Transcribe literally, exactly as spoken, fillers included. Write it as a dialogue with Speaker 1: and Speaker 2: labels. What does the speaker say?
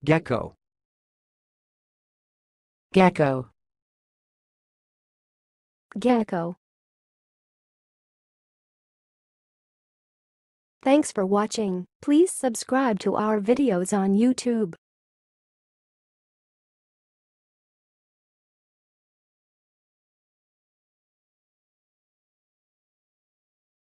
Speaker 1: gecko,
Speaker 2: gecko,
Speaker 3: gecko. Thanks for watching. Please subscribe to our videos on YouTube.